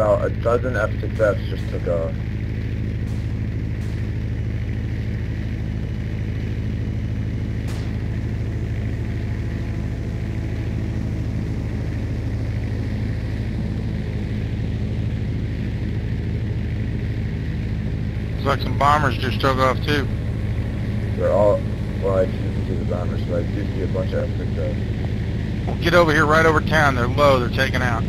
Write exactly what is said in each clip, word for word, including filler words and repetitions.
About a dozen F six Fs just took off. Looks like some bombers just took off too. They're all, well, I didn't see the bombers, but I do see a bunch of F six Fs. Well, get over here right over town. They're low. They're taken out.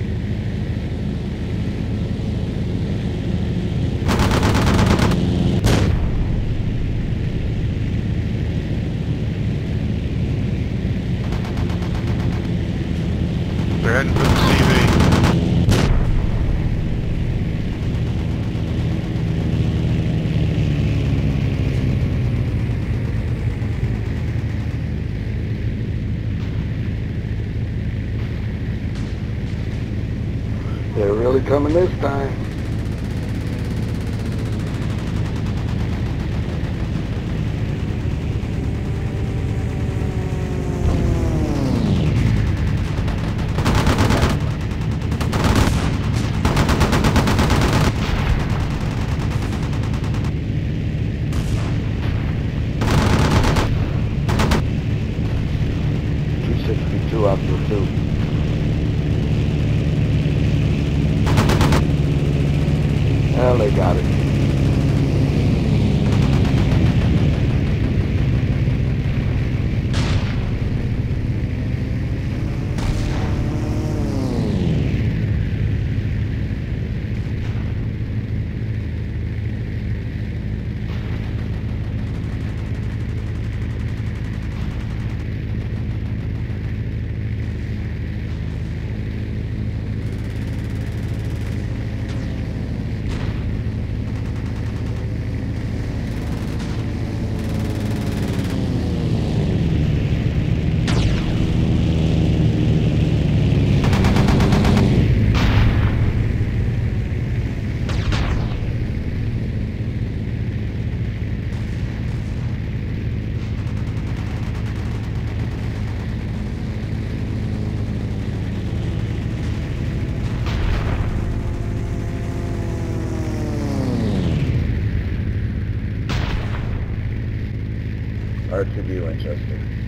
They're heading for the C V. They're really coming this time. two sixty-two out there too. Well, they got it. R two B Winchester.